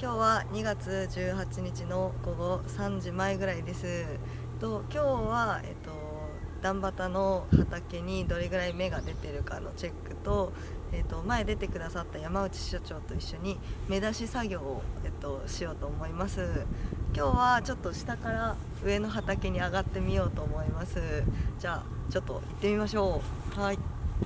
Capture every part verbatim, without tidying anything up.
今日はにがつじゅうはちにちのごごさんじまえぐらいです。と今日は、えっと、段畑の畑にどれぐらい芽が出てるかのチェックと、えっと、前出てくださった山内所長と一緒に芽出し作業を、えっと、しようと思います。今日はちょっと下から上の畑に上がってみようと思います。じゃあちょっと行ってみましょう。はい。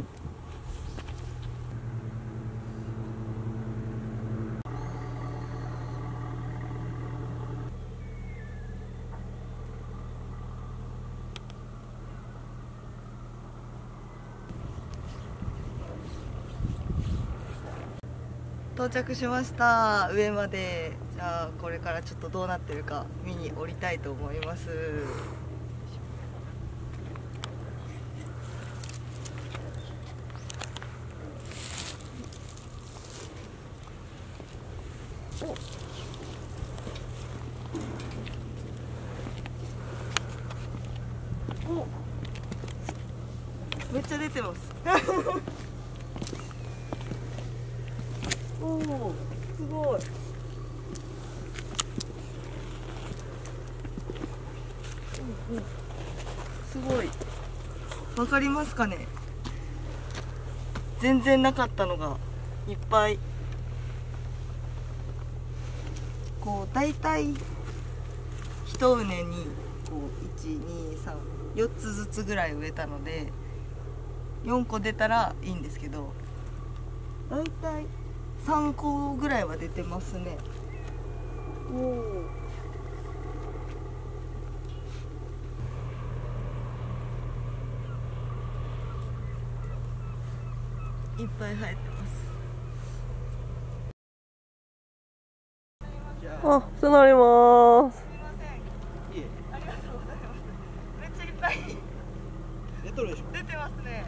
到着しました。上まで。じゃあこれからちょっとどうなってるか見に降りたいと思います。おお、めっちゃ出てますおお、すごい。うんうん、すごい。わかりますかね。全然なかったのがいっぱい。こうだいたい一畝にこういち、に、さん、よっつずつぐらい植えたのでよんこ出たらいいんですけど、だいたいさんこぐらいは出てますね。おお。いっぱい生えてます。 あ、つながります。 すみません。いえ。ありがとうございます。めっちゃいっぱい出とるでしょ。 出てますね。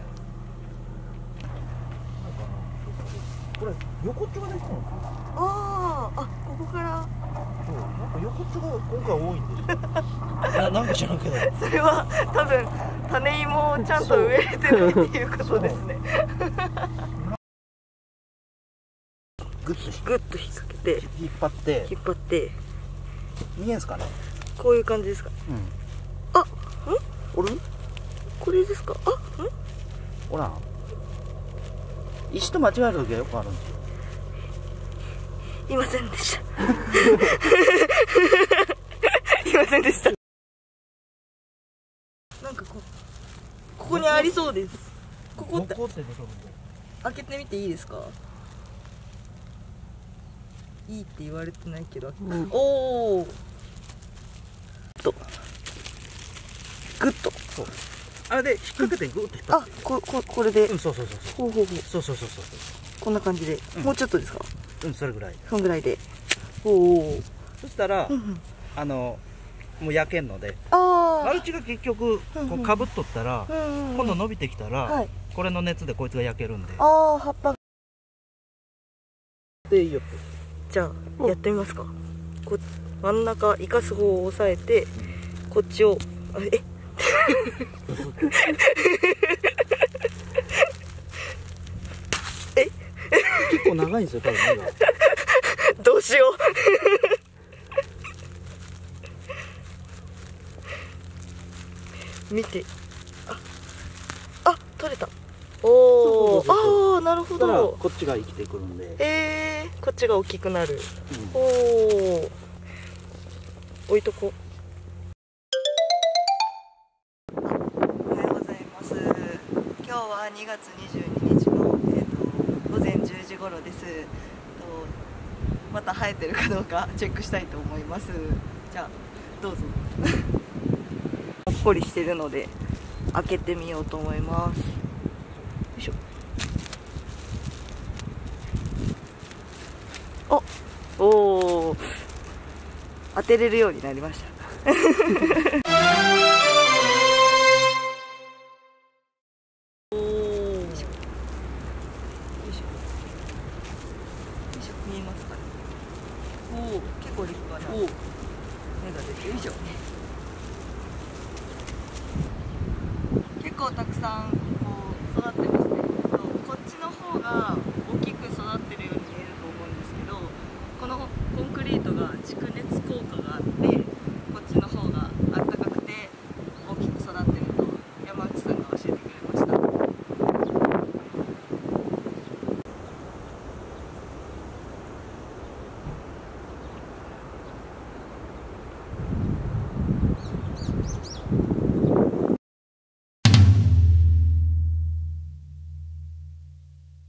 これ横っちょが出てるんですよ。 ああ、あ、ここから。 そう、なんか横っちょが今回多いんですよ。な、なんか知らんけど。 それは多分種芋をちゃんと植えれてるっていうことですね。 グッとグッと引っ掛けて引っ張って引っ張って見えんすかね。 こういう感じですか。 うん。 あ、ん？ おる？ これですか。あ、ん？ ほら。石と間違える時はよくあるんですよ。 いませんでした。いませんでした。なんかこここにありそうです。ここってどこって出とるんで。 開けてみていいですか。いいって言われてないけど、うん、おお。とグッと。 そう。あれで引っ掛けてグッと引っ張って。 あ、こここれで。 うん、そうそうそうそう。 ほうほうほう。 そうそうそうそう。 こんな感じで、うん、もうちょっとですか。 うん、それぐらい。 そんぐらいで。おお。 そしたら、 うんうん、 あのもう焼けんので。 ああ。 マルチが結局こうかぶっとったら、うんうん、今度伸びてきたら、はい、これの熱でこいつが焼けるんで。 ああ、葉っぱ。 でいいよ。 じゃあやってみますか。こ真ん中生かす方を押さえて、こっちをあええ結構長いんですよ多分目が。 どうしよう見て。ああ、取れた。おお、ああ、なるほど。 こっちが生きてくるんで。 ええー、こっちが大きくなる。うん、おお。置いとこう。おはようございます。今日はにがつにじゅうににちの、えー、と午前じゅうじごろです。とまた生えてるかどうかチェックしたいと思います。じゃあどうぞ。ほっこりしてるので開けてみようと思います。よいしょ。おお、当てれるようになりました。おお、よいしょ。よいしょ。見えますかね。おお、結構立派な芽が出て、よいしょ。結構たくさんこう育ってますね。こっちの方が